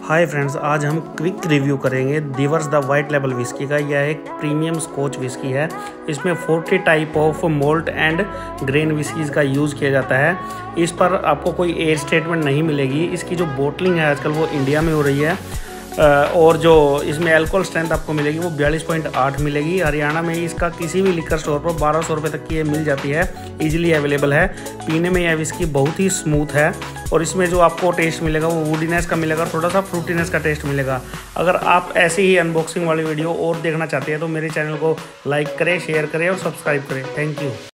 Hi friends, आज हम quick review करेंगे Dewar's the white label whisky का। यह एक प्रीमियम स्कॉच विस्की है। इसमें 40 type of malt and grain whiskies का यूज़ किया जाता है। इस पर आपको कोई एज स्टेटमेंट नहीं मिलेगी। इसकी जो बोटलिंग है आजकल वो इंडिया में हो रही है और जो इसमें अल्कोहल स्ट्रेंथ आपको मिलेगी वो 42.8 मिलेगी। हरियाणा में इसका किसी भी लिकर स्टोर पर 1200 रुपये तक की ये मिल जाती है। इजीली अवेलेबल है। पीने में यह विस्की बहुत ही स्मूथ है और इसमें जो आपको टेस्ट मिलेगा वो वुडीनेस का मिलेगा, थोड़ा सा फ्रूटीनेस का टेस्ट मिलेगा। अगर आप ऐसे ही अनबॉक्सिंग वाली वीडियो और देखना चाहते हैं तो मेरे चैनल को लाइक करें, शेयर करें और सब्सक्राइब करें। Thank you.